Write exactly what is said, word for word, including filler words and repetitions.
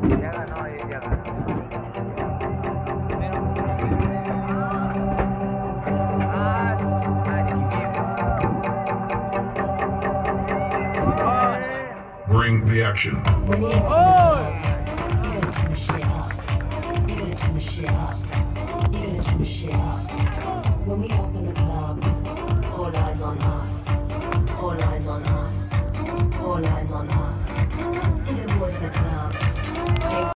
Ya ganó, ya ganó. Ah, su madre, qué Bring the action. When you ¡Oh! you're gonna turn the shit up. You're gonna turn the shit up. You're gonna turn the shit up. When we open the club, all eyes on us. All eyes on us. All eyes on us. See the boys in the club.